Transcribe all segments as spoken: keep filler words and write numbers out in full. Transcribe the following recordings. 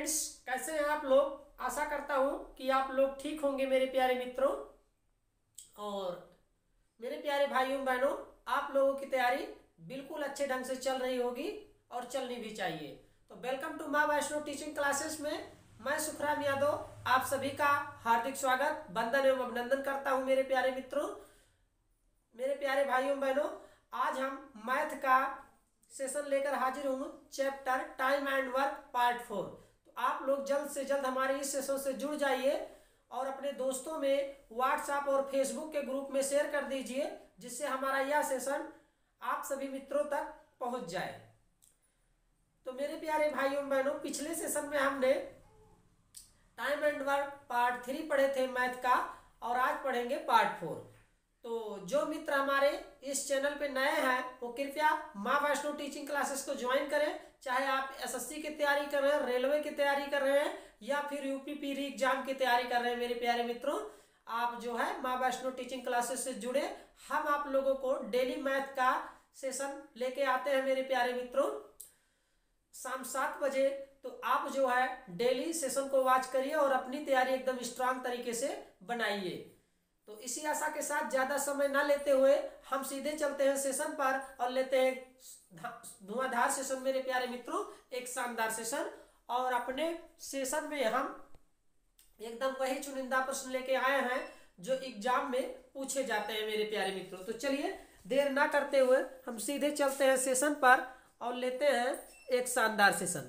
Friends, कैसे हैं आप लोग। आशा करता हूं कि आप लोग ठीक होंगे मेरे प्यारे मित्रों। और मेरे प्यारे भाइयों बहनों, आप लोगों की तैयारी बिल्कुल अच्छे ढंग से चल रही होगी और चलनी भी चाहिए। तो वेलकम टू माँ वैष्णो टीचिंग क्लासेस में मैं सुखराम यादव आप सभी का हार्दिक स्वागत, वंदन एवं अभिनंदन करता हूं मेरे प्यारे मित्रों। मेरे प्यारे भाइयों बहनों, आज हम मैथ का सेशन लेकर हाजिर हूँ, chapter time and work part four. तो आप लोग जल्द से जल्द हमारे इस सेशन से जुड़ जाइए और अपने दोस्तों में व्हाट्सएप और फेसबुक के ग्रुप में शेयर कर दीजिए, जिससे हमारा यह सेशन आप सभी मित्रों तक पहुंच जाए। तो मेरे प्यारे भाइयों बहनों, पिछले सेशन में हमने time and work part three पढ़े थे मैथ का, और आज पढ़ेंगे पार्ट फोर। तो जो मित्र हमारे इस चैनल पे नए हैं वो कृपया माँ वैष्णो टीचिंग क्लासेस को ज्वाइन करें। चाहे आप एसएससी की तैयारी कर रहे हैं, रेलवे की तैयारी कर रहे हैं, या फिर यूपी पीरी एग्जाम की तैयारी कर रहे हैं, मेरे प्यारे मित्रों, आप जो है माँ वैष्णो टीचिंग क्लासेस से जुड़े। हम आप लोगों को डेली मैथ का सेशन लेके आते हैं मेरे प्यारे मित्रों, शाम सात बजे। तो आप जो है डेली सेशन को वॉच करिए और अपनी तैयारी एकदम स्ट्रांग तरीके से बनाइए। तो इसी आशा के साथ ज्यादा समय ना लेते हुए हम सीधे चलते हैं सेशन पर और लेते हैं धुआंधार सेशन मेरे प्यारे मित्रों, एक शानदार सेशन। और अपने सेशन में हम एकदम वही चुनिंदा प्रश्न लेके आए हैं जो एग्जाम में पूछे जाते हैं मेरे प्यारे मित्रों। तो चलिए देर ना करते हुए हम सीधे चलते हैं सेशन पर और लेते हैं एक शानदार सेशन।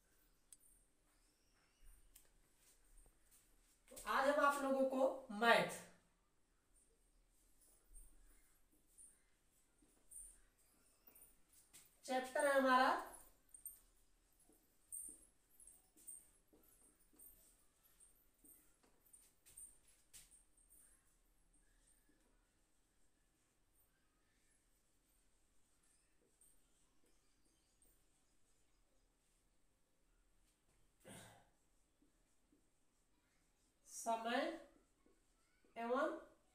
तो आज हम आप लोगों को मैथ चैप्टर है हमारा समय एवं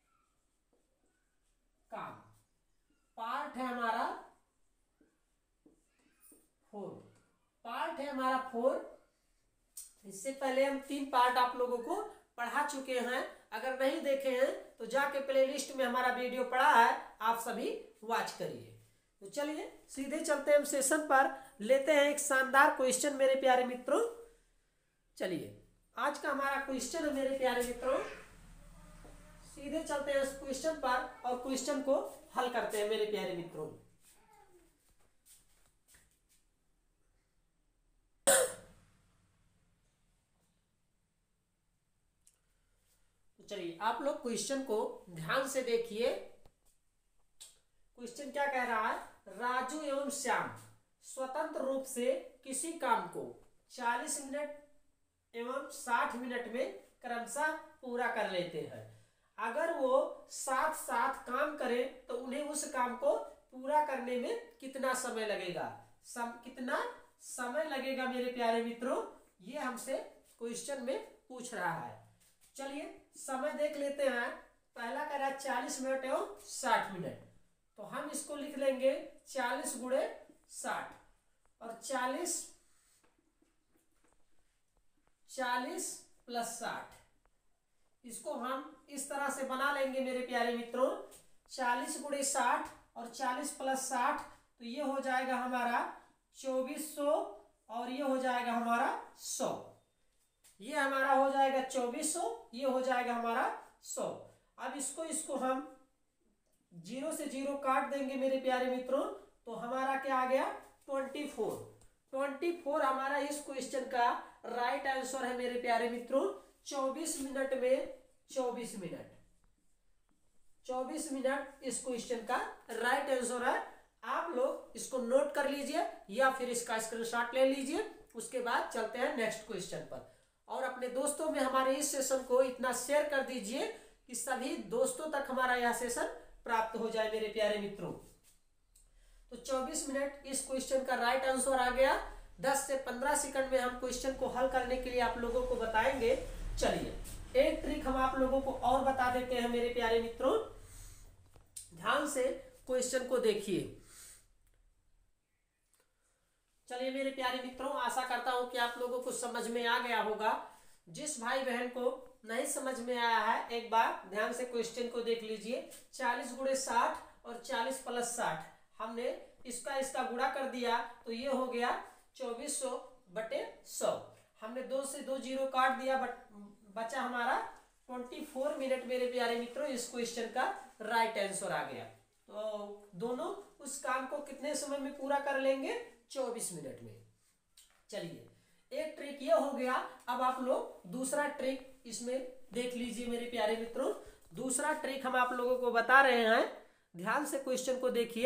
काम। पार्ट है हमारा फोर। पार्ट है हमारा फोर। इससे पहले हम तीन पार्ट आप लोगों को पढ़ा चुके हैं। अगर नहीं देखे हैं तो जाके प्लेलिस्ट में हमारा वीडियो पड़ा है, आप सभी वॉच करिए। तो चलिए सीधे चलते हैं हम सेशन पर, लेते हैं एक शानदार क्वेश्चन मेरे प्यारे मित्रों। चलिए आज का हमारा क्वेश्चन है मेरे प्यारे मित्रों, सीधे चलते हैं इस क्वेश्चन पर और क्वेश्चन को हल करते हैं मेरे प्यारे मित्रों। चलिए आप लोग क्वेश्चन को ध्यान से देखिए। क्वेश्चन क्या कह रहा है, राजू एवं श्याम स्वतंत्र रूप से किसी काम को चालीस मिनट एवं साठ मिनट में क्रमशः पूरा कर लेते हैं। अगर वो साथ साथ काम करें तो उन्हें उस काम को पूरा करने में कितना समय लगेगा। सम, कितना समय लगेगा मेरे प्यारे मित्रों, ये हमसे क्वेश्चन में पूछ रहा है। चलिए समय देख लेते हैं। पहला कह रहा है चालीस मिनट एवं साठ मिनट, तो हम इसको लिख लेंगे चालीस गुणे साठ, और चालीस चालीस प्लस साठ, इसको हम इस तरह से बना लेंगे मेरे प्यारे मित्रों। चालीस गुणे साठ और चालीस प्लस साठ, तो ये हो जाएगा हमारा चौबीस सौ, और ये हो जाएगा हमारा सौ। ये हमारा हो जाएगा चौबीस सौ, ये हो जाएगा हमारा सौ। अब इसको इसको हम जीरो से जीरो काट देंगे मेरे प्यारे मित्रों, तो हमारा क्या आ गया ट्वेंटी फोर। ट्वेंटी फोर हमारा इस क्वेश्चन का राइट आंसर है मेरे प्यारे मित्रों। चौबीस मिनट में चौबीस मिनट चौबीस मिनट इस क्वेश्चन का राइट आंसर है। आप लोग इसको नोट कर लीजिए या फिर इसका स्क्रीनशॉट ले लीजिए। उसके बाद चलते हैं नेक्स्ट क्वेश्चन पर, और अपने दोस्तों में हमारे इस सेशन को इतना शेयर कर दीजिए कि सभी दोस्तों तक हमारा यह सेशन प्राप्त हो जाए मेरे प्यारे मित्रों। तो चौबीस मिनट इस क्वेश्चन का राइट आंसर आ गया। दस से पंद्रह सेकंड में हम क्वेश्चन को हल करने के लिए आप लोगों को बताएंगे। चलिए एक ट्रिक हम आप लोगों को और बता देते हैं मेरे प्यारे मित्रों, ध्यान से क्वेश्चन को देखिए। चलिए मेरे प्यारे मित्रों, आशा करता हूँ कि आप लोगों को समझ में आ गया होगा। जिस भाई बहन को नहीं समझ में आया है, एक बार ध्यान से क्वेश्चन को देख लीजिए। चालीस गुणे साठ और चालीस प्लस साठ, हमने इसका इसका गुणा कर दिया तो ये हो गया चौबीस सौ बटे सौ। हमने दो से दो जीरो काट दिया, बट बचा हमारा चौबीस मिनट। मेरे प्यारे मित्रों, इस क्वेश्चन का राइट आंसर आ गया। तो दोनों उस काम को कितने समय में पूरा कर लेंगे? चौबीस मिनट में। चलिए, एक ट्रिक ये हो गया। अब आप लोग दूसरा ट्रिक इसमें देख लीजिए मेरे प्यारे मित्रों। दूसरा ट्रिक हम आप लोगों को बता रहे हैं, ध्यान से क्वेश्चन को देखिए।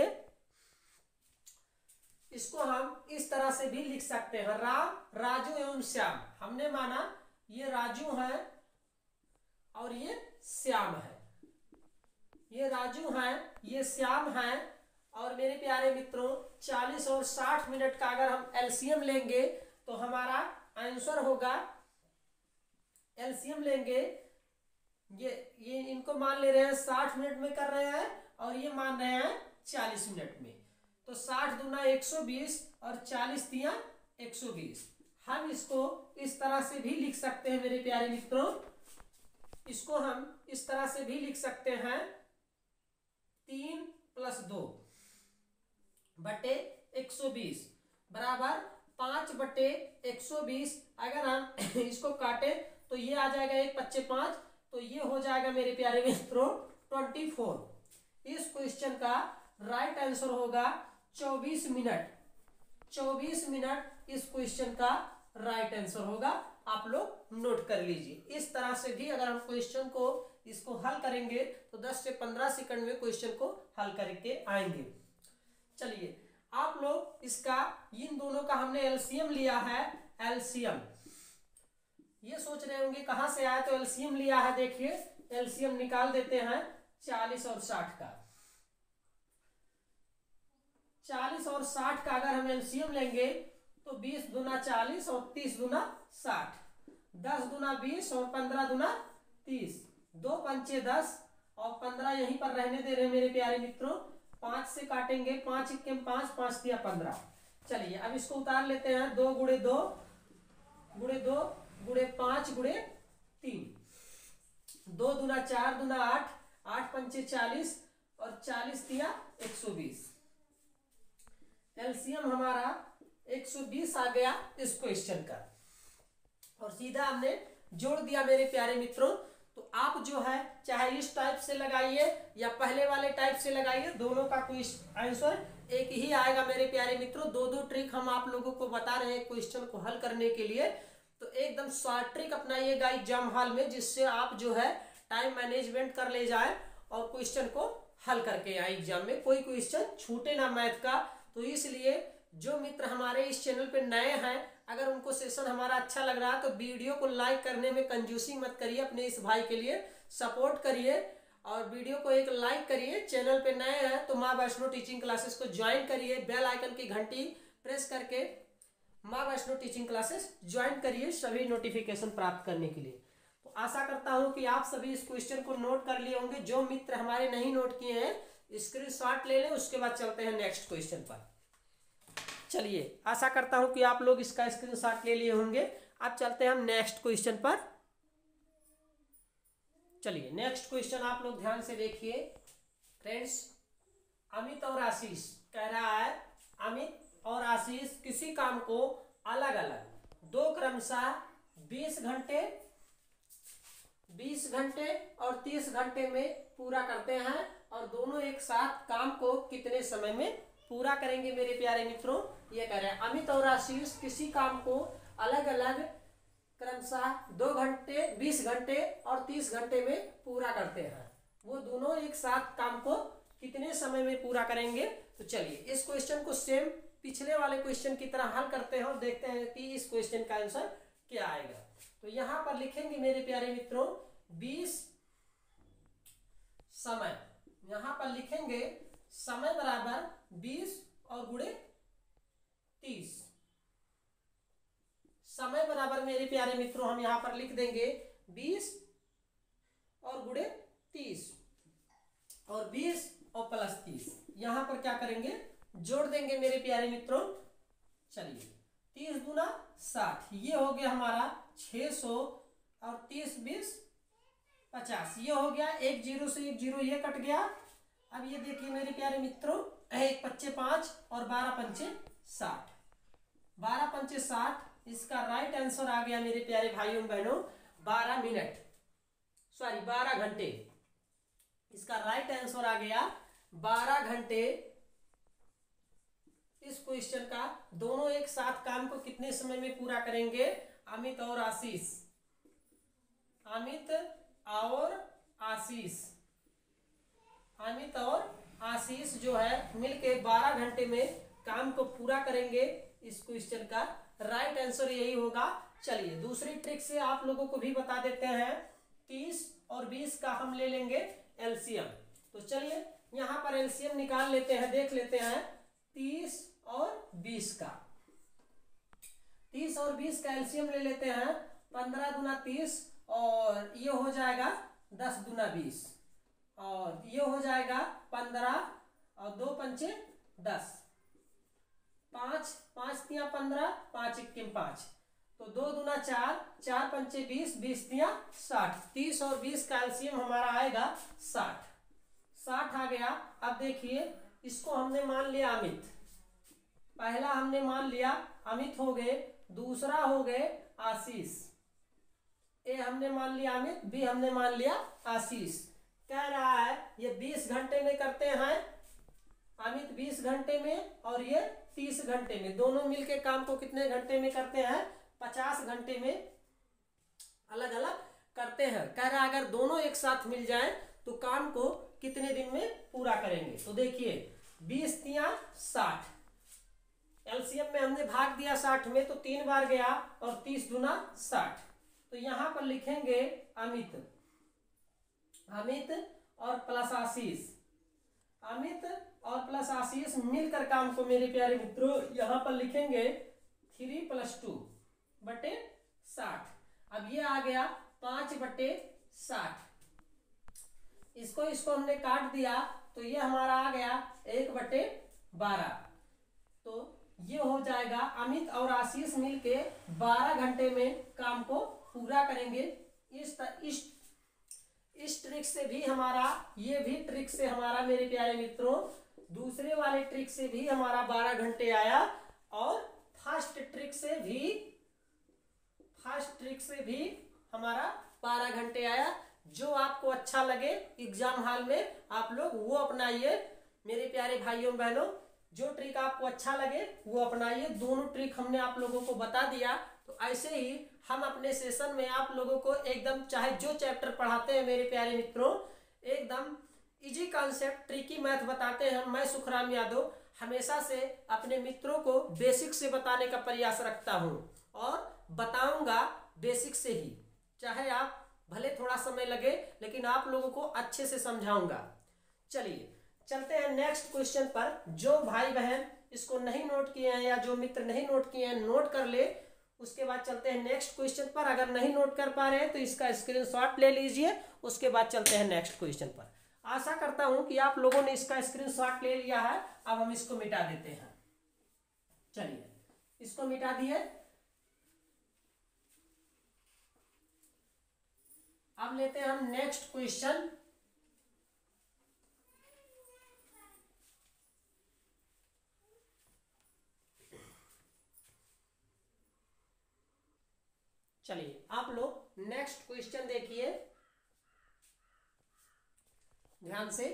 इसको हम इस तरह से भी लिख सकते हैं, राम, राजू एवं श्याम। हमने माना ये राजू है और ये श्याम है, ये राजू है, ये श्याम है। और मेरे प्यारे मित्रों, चालीस और साठ मिनट का अगर हम एलसीएम लेंगे तो हमारा आंसर होगा, एलसीएम लेंगे, ये ये इनको मान ले रहे हैं साठ मिनट में कर रहे हैं और ये मान रहे हैं चालीस मिनट में। तो साठ दूना एक सौ बीस और चालीस दिया एक सौ बीस। हम इसको इस तरह से भी लिख सकते हैं मेरे प्यारे मित्रों। इसको हम इस तरह से भी लिख सकते हैं, तीन प्लस दो बटे एक सौ बीस बराबर पांच बटे एक सौ बीस। अगर हम इसको काटे तो ये आ जाएगा एक पच्चे पांच, तो ये हो जाएगा मेरे प्यारे मित्रों चौबीस। इस क्वेश्चन का राइट आंसर होगा चौबीस मिनट। चौबीस मिनट इस क्वेश्चन का राइट आंसर होगा। आप लोग नोट कर लीजिए। इस तरह से भी अगर हम क्वेश्चन को इसको हल करेंगे तो दस से पंद्रह सेकंड में क्वेश्चन को हल करके आएंगे। चलिए, आप लोग इसका, इन दोनों का हमने एलसीएम लिया है। एलसीएम ये सोच रहे होंगे कहां से आया, तो एलसीएम लिया है। देखिए, एलसीएम निकाल देते हैं चालीस और साठ का। चालीस और साठ का अगर हम एलसीएम लेंगे तो बीस दुना चालीस और तीस दुना साठ, दस दुना बीस और पंद्रह दुना तीस, दो पंचे दस और पंद्रह यहीं पर रहने दे रहे मेरे प्यारे मित्रों। पांच से काटेंगे, पांच इक्के पांच, पांच दिया पंद्रह। चलिए, अब इसको उतार लेते हैं। दो गुड़े दो गुड़े दो गुड़े पांच गुड़े तीन, दो दुना चार दुना आठ, आठ पंचे चालीस और चालीस दिया एक सौ बीस। एलसीएम हमारा एक सौ बीस आ गया इस क्वेश्चन का, और सीधा हमने जोड़ दिया मेरे प्यारे मित्रों। तो आप जो है चाहे इस टाइप से लगाइए या पहले वाले टाइप से लगाइए, दोनों का कोई आंसर एक ही आएगा मेरे प्यारे मित्रों। दो दो ट्रिक हम आप लोगों को बता रहे हैं क्वेश्चन को हल करने के लिए। तो एकदम शॉर्ट ट्रिक अपनाइएगा एग्जाम हॉल में, जिससे आप जो है टाइम मैनेजमेंट कर ले जाए और क्वेश्चन को हल करके आए एग्जाम में, कोई क्वेश्चन छूटे ना मैथ का। तो इसलिए जो मित्र हमारे इस चैनल पे नए हैं, अगर उनको सेशन हमारा अच्छा लग रहा है तो वीडियो को लाइक करने में कंजूसी मत करिए, अपने इस भाई के लिए सपोर्ट करिए और वीडियो को एक लाइक करिए। चैनल पे नए हैं तो माँ वैष्णो टीचिंग क्लासेस को ज्वाइन करिए, बेल आइकन की घंटी प्रेस करके माँ वैष्णो टीचिंग क्लासेस ज्वाइन करिए सभी नोटिफिकेशन प्राप्त करने के लिए। तो आशा करता हूँ कि आप सभी इस क्वेश्चन को नोट कर लिए होंगे। जो मित्र हमारे नहीं नोट किए हैं स्क्रीनशॉट ले लें, उसके बाद चलते हैं नेक्स्ट क्वेश्चन पर। चलिए, आशा करता हूं कि आप लोग इसका स्क्रीनशॉट ले लिए होंगे। अब चलते हैं हम नेक्स्ट क्वेश्चन पर। चलिए, नेक्स्ट क्वेश्चन आप लोग ध्यान से देखिए फ्रेंड्स। अमित और आशीष कह रहा है, अमित और आशीष किसी काम को अलग अलग दो क्रमशः बीस घंटे बीस घंटे और तीस घंटे में पूरा करते हैं, और दोनों एक साथ काम को कितने समय में पूरा करेंगे मेरे प्यारे मित्रों। ये कह रहे हैं अमित और आशीष किसी काम को अलग अलग क्रमशः दो घंटे बीस घंटे और तीस घंटे में पूरा करते हैं, वो दोनों एक साथ काम को कितने समय में पूरा करेंगे। तो चलिए, इस क्वेश्चन को सेम पिछले वाले क्वेश्चन की तरह हल करते हैं और देखते हैं कि इस क्वेश्चन का आंसर क्या आएगा। तो यहां पर लिखेंगे मेरे प्यारे मित्रों बीस समय, यहां पर लिखेंगे समय बराबर बीस और गुणे तीस। समय बराबर मेरे प्यारे मित्रों हम यहां पर लिख देंगे बीस और गुणे तीस, और बीस और प्लस तीस। यहां पर क्या करेंगे, जोड़ देंगे मेरे प्यारे मित्रों। चलिए तीस दूना साठ, ये हो गया हमारा छः सौ, और तीस बीस पचास, ये हो गया। एक जीरो से एक जीरो ये कट गया। अब ये देखिए मेरे प्यारे मित्रों, एक पच्चे पाँच और बारह पंचे साठ, बारह पंचे साठ, इसका राइट आंसर आ गया मेरे प्यारे भाइयों बहनों बारह मिनट, सॉरी बारह घंटे। इसका राइट आंसर आ गया बारह घंटे। इस क्वेश्चन का दोनों एक साथ काम को कितने समय में पूरा करेंगे? अमित और आशीष, अमित और आशीष, अमित और आशीष जो है मिलके बारह घंटे में काम को पूरा करेंगे। इस क्वेश्चन का राइट आंसर यही होगा। चलिए दूसरी ट्रिक से आप लोगों को भी बता देते हैं। तीस और बीस का हम ले लेंगे एलसीएम। तो चलिए यहाँ पर एलसीएम निकाल लेते हैं, देख लेते हैं तीस और बीस का। तीस और बीस का एलसीएम ले लेते हैं। पंद्रह दुना तीस और ये हो जाएगा दस दुना बीस, और ये हो जाएगा पंद्रह और दो पंचे दस, पाँच पाँच तिया पंद्रह, पाँच इक्कीम पाँच, तो दो दुना चार, चार पंचे बीस, बीस तिया साठ। तीस और बीस का एलसीएम हमारा आएगा साठ, साठ आ गया। अब देखिए इसको हमने मान लिया अमित, पहला हमने मान लिया अमित हो गए, दूसरा हो गए आशीष, ए हमने मान लिया अमित, बी हमने मान लिया आशीष। कह रहा है ये बीस घंटे में करते हैं, अमित बीस घंटे में और ये तीस घंटे में, दोनों मिलके काम को कितने घंटे में करते हैं? पचास घंटे में अलग अलग करते हैं। कह रहा है अगर दोनों एक साथ मिल जाएं तो काम को कितने दिन में पूरा करेंगे? तो देखिए बीस तिया साठ, एलसीएम में हमने भाग दिया साठ में तो तीन बार गया, और तीस दुना साठ। तो यहां पर लिखेंगे अमित, अमित और प्लस आशीष, अमित और प्लस आशीष मिलकर काम को मेरे प्यारे मित्रों यहां पर लिखेंगे थ्री प्लस टू बटे साठ। अब ये आ गया पांच बटे साठ, इसको इसको हमने काट दिया तो ये हमारा आ गया एक बटे बारह। तो ये हो जाएगा अमित और आशीष मिलके बारह घंटे में काम को पूरा करेंगे। इस इस इस ट्रिक से भी हमारा, ये भी ट्रिक से हमारा मेरे प्यारे मित्रों दूसरे वाले ट्रिक से भी हमारा बारह घंटे आया, और फर्स्ट ट्रिक से भी फर्स्ट ट्रिक से भी हमारा बारह घंटे आया। जो आपको अच्छा लगे एग्जाम हॉल में आप लोग वो अपनाइए मेरे प्यारे भाइयों बहनों, जो ट्रिक आपको अच्छा लगे वो अपनाइए। दोनों ट्रिक हमने आप लोगों को बता दिया। तो ऐसे ही हम अपने सेशन में आप लोगों को एकदम चाहे जो चैप्टर पढ़ाते हैं मेरे प्यारे मित्रों, एकदम इजी कॉन्सेप्ट ट्रिकी मैथ बताते हैं। मैं सुखराम यादव हमेशा से अपने मित्रों को बेसिक से बताने का प्रयास रखता हूं, और बताऊंगा बेसिक से ही, चाहे आप भले थोड़ा समय लगे लेकिन आप लोगों को अच्छे से समझाऊंगा। चलिए चलते हैं नेक्स्ट क्वेश्चन पर। जो भाई बहन इसको नहीं नोट किए हैं या जो मित्र नहीं नोट किए हैं नोट कर ले। उसके बाद चलते हैं नेक्स्ट क्वेश्चन पर। अगर नहीं नोट कर पा रहे हैं तो इसका स्क्रीनशॉट ले लीजिए, उसके बाद चलते हैं नेक्स्ट क्वेश्चन पर। आशा करता हूं कि आप लोगों ने इसका स्क्रीनशॉट ले लिया है। अब हम इसको मिटा देते हैं। चलिए इसको मिटा दिए। अब लेते हैं हम नेक्स्ट क्वेश्चन। चलिए आप लोग नेक्स्ट क्वेश्चन देखिए ध्यान से,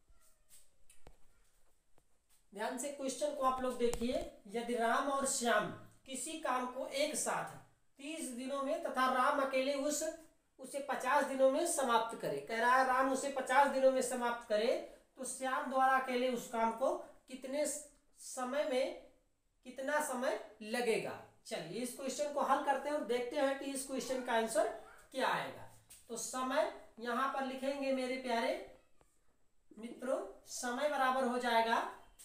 ध्यान से क्वेश्चन को आप लोग देखिए। यदि राम और श्याम किसी काम को एक साथ तीस दिनों में तथा राम अकेले उस उसे पचास दिनों में समाप्त करे। कह रहा है राम उसे पचास दिनों में समाप्त करे तो श्याम द्वारा अकेले उस काम को कितने समय में कितना समय लगेगा। चलिए इस क्वेश्चन को हल करते हैं और देखते हैं कि इस क्वेश्चन का आंसर क्या आएगा। तो समय यहां पर लिखेंगे मेरे प्यारे मित्रों, समय बराबर हो जाएगा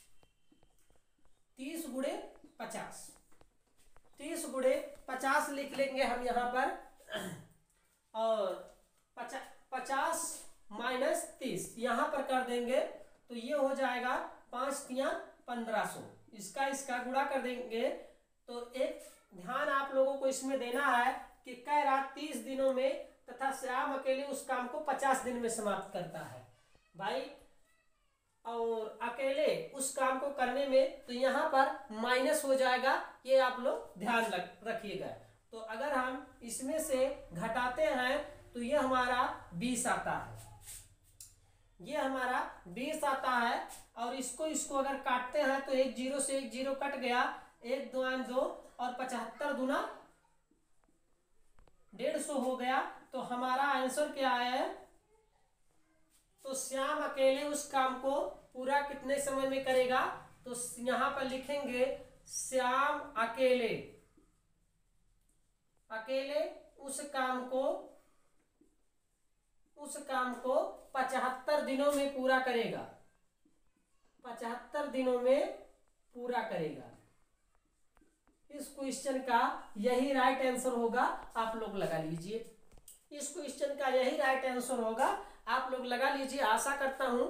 तीस गुणे पचास। तीस गुणे पचास लिख लेंगे हम यहाँ पर, और पचा, पचास माइनस तीस यहाँ पर कर देंगे तो ये हो जाएगा पांच तिया पंद्रह सौ। इसका इसका गुणा कर देंगे तो एक ध्यान आप लोगों को इसमें देना है कि कह रहा तीस दिनों में तथा श्याम अकेले उस काम को पचास दिन में समाप्त करता है भाई, और अकेले उस काम को करने में तो यहाँ पर माइनस हो जाएगा, ये आप लोग ध्यान रखिएगा। तो अगर हम इसमें से घटाते हैं तो ये हमारा बीस आता है, ये हमारा बीस आता है, और इसको इसको अगर काटते हैं तो एक जीरो से एक जीरो कट गया, एक दो दो और पचहत्तर दुना डेढ़ सौ हो गया। तो हमारा आंसर क्या है, तो श्याम अकेले उस काम को पूरा कितने समय में करेगा, तो यहां पर लिखेंगे श्याम अकेले अकेले उस काम को उस काम को पचहत्तर दिनों में पूरा करेगा, पचहत्तर दिनों में पूरा करेगा। इस क्वेश्चन का यही राइट आंसर होगा, आप लोग लगा लीजिए। इस क्वेश्चन का यही राइट आंसर होगा, आप लोग लगा लीजिए। आशा करता हूं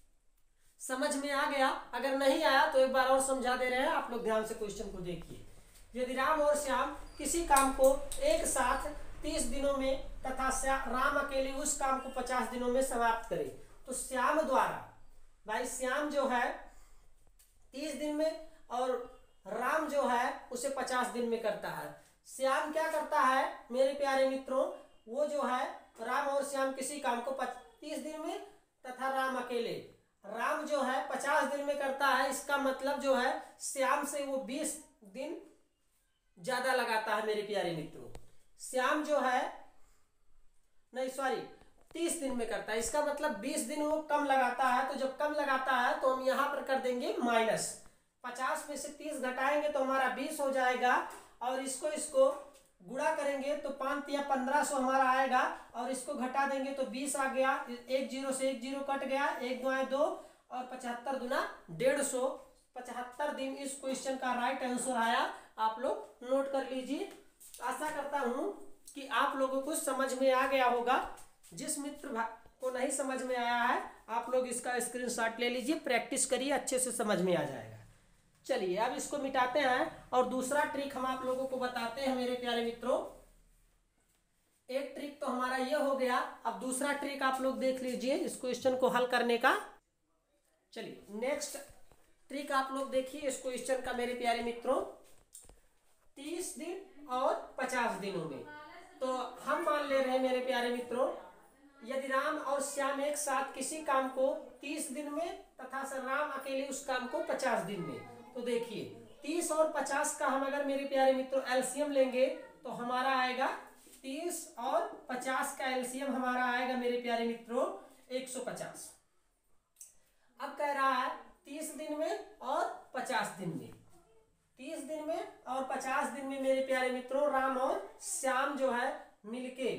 समझ में आ गया, अगर नहीं आया तो एक बार और समझा दे रहे हैं, आप लोग ध्यान से क्वेश्चन को देखिए। यदि राम और श्याम किसी काम को एक साथ तीस दिनों में तथा राम अकेले उस काम को पचास दिनों में समाप्त करे, तो श्याम द्वारा, भाई श्याम जो है तीस दिन में और राम जो है उसे पचास दिन में करता है। श्याम क्या करता है मेरे प्यारे मित्रों, वो जो है राम और श्याम किसी काम को तीस दिन में तथा राम अकेले, राम जो है पचास दिन में करता है। इसका मतलब जो है श्याम से वो बीस दिन ज्यादा लगाता है मेरे प्यारे मित्रों। श्याम जो है नहीं सॉरी तीस दिन में करता है, इसका मतलब बीस दिन वो कम लगाता है। तो जब कम लगाता है तो हम यहाँ पर कर देंगे माइनस, पचास में से तीस घटाएंगे तो हमारा बीस हो जाएगा, और इसको इसको गुणा करेंगे तो पाँच या पंद्रह सौ हमारा आएगा, और इसको घटा देंगे तो बीस आ गया, एक जीरो से एक जीरो कट गया, एक दो दो और पचहत्तर दुना डेढ़ सौ, पचहत्तर दिन इस क्वेश्चन का राइट आंसर आया। आप लोग नोट कर लीजिए। आशा करता हूं कि आप लोगों को समझ में आ गया होगा। जिस मित्र को नहीं समझ में आया है आप लोग इसका स्क्रीनशॉट ले लीजिए, प्रैक्टिस करिए, अच्छे से समझ में आ जाएगा। चलिए अब इसको मिटाते हैं और दूसरा ट्रिक हम आप लोगों को बताते हैं मेरे प्यारे मित्रों। एक ट्रिक तो हमारा ये हो गया, अब दूसरा ट्रिक आप लोग देख लीजिए इस क्वेश्चन को हल करने का। चलिए नेक्स्ट ट्रिक आप लोग देखिए इस क्वेश्चन का मेरे प्यारे मित्रों। तीस दिन और पचास दिनों में, तो हम मान ले रहे हैं मेरे प्यारे मित्रों, यदि राम और श्याम एक साथ किसी काम को तीस दिन में तथा राम अकेले उस काम को पचास दिन में, तो देखिए तीस और पचास का हम अगर मेरे प्यारे मित्रों एलसीएम लेंगे तो हमारा आएगा तीस और पचास का एलसीएम हमारा आएगा मेरे प्यारे मित्रों एक सौ पचास। अब कह रहा है तीस दिन में और पचास दिन में, तीस दिन में और पचास दिन में मेरे प्यारे मित्रों राम और श्याम जो है मिलके,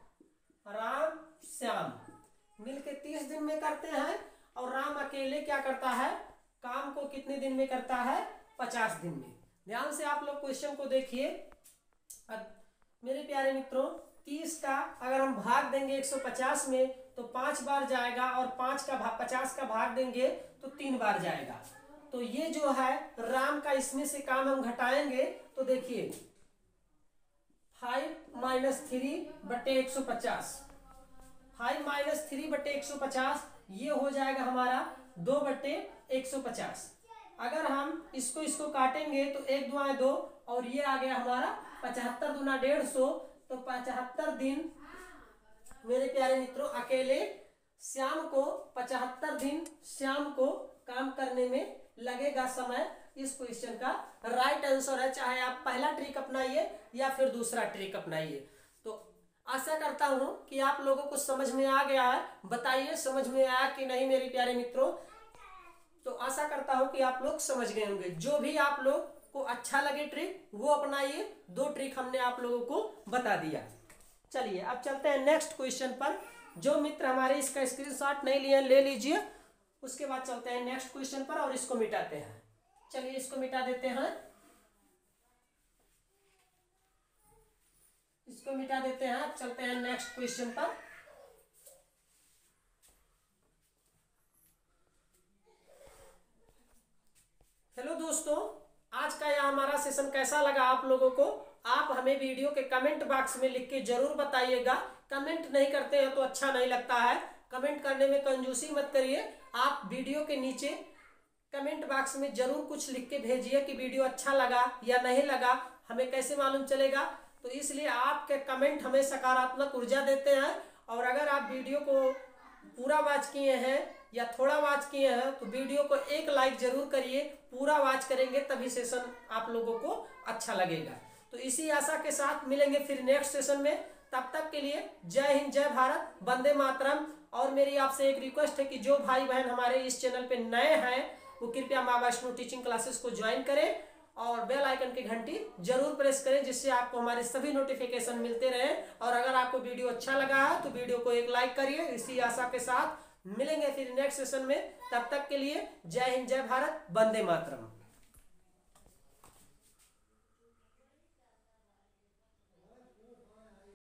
राम श्याम मिलके तीस दिन में करते हैं, और राम अकेले क्या करता है, काम को कितने दिन में करता है, पचास दिन में। ध्यान से आप लोग क्वेश्चन को देखिए मेरे प्यारे मित्रों। तीस का अगर हम भाग देंगे एक सौ पचास में तो पांच बार जाएगा, और पांच का भाग पचास का भाग देंगे तो तीन बार जाएगा। तो ये जो है राम का, इसमें से काम हम घटाएंगे तो देखिए फाइव माइनस थ्री बटे एक सौ पचास, फाइव माइनस थ्री बटे एक सौ पचास ये हो जाएगा हमारा दो बटे एक सौ पचास। अगर हम इसको इसको काटेंगे तो एक दो दो और ये आ गया हमारा पचहत्तर दुना डेढ़ सौ, तो पचहत्तर दिन मेरे प्यारे मित्रों अकेले श्याम को पचहत्तर दिन श्याम को काम करने में लगेगा समय। इस क्वेश्चन का राइट आंसर है, चाहे आप पहला ट्रिक अपनाइए या फिर दूसरा ट्रिक अपनाइए। तो आशा करता हूं कि आप लोगों को समझ में आ गया है। बताइए समझ में आया कि नहीं मेरे प्यारे मित्रों। तो आशा करता हूं कि आप लोग समझ गए होंगे। जो भी आप लोग को अच्छा लगे ट्रिक वो अपनाइए। दो ट्रिक हमने आप लोगों को बता दिया। चलिए अब चलते हैं नेक्स्ट क्वेश्चन पर। जो मित्र हमारे इसका स्क्रीनशॉट नहीं लिए ले लीजिए, उसके बाद चलते हैं नेक्स्ट क्वेश्चन पर और इसको मिटाते हैं। चलिए इसको मिटा देते हैं, इसको मिटा देते हैं। अब चलते हैं नेक्स्ट क्वेश्चन पर। हेलो दोस्तों, आज का यह हमारा सेशन कैसा लगा आप लोगों को, आप हमें वीडियो के कमेंट बॉक्स में लिख के जरूर बताइएगा। कमेंट नहीं करते हैं तो अच्छा नहीं लगता है, कमेंट करने में कंजूसी मत करिए। आप वीडियो के नीचे कमेंट बॉक्स में जरूर कुछ लिख के भेजिए कि वीडियो अच्छा लगा या नहीं लगा, हमें कैसे मालूम चलेगा। तो इसलिए आपके कमेंट हमें सकारात्मक ऊर्जा देते हैं। और अगर आप वीडियो को पूरा वॉच किए हैं या थोड़ा वॉच किए हैं तो वीडियो को एक लाइक जरूर करिए। पूरा वॉच करेंगे तभी सेशन आप लोगों को अच्छा लगेगा। तो इसी आशा के साथ मिलेंगे फिर नेक्स्ट सेशन में। तब तक के लिए जय हिंद, जय भारत, वंदे मातरम। और मेरी आपसे एक रिक्वेस्ट है कि जो भाई बहन हमारे इस चैनल पे नए हैं वो कृपया माँ वैष्णो टीचिंग क्लासेस को ज्वाइन करें और बेल आइकन की घंटी जरूर प्रेस करें, जिससे आपको हमारे सभी नोटिफिकेशन मिलते रहे। और अगर आपको वीडियो अच्छा लगा है तो वीडियो को एक लाइक करिए। इसी आशा के साथ मिलेंगे फिर नेक्स्ट सेशन में। तब तक के लिए जय हिंद, जय भारत, वंदे मातरम।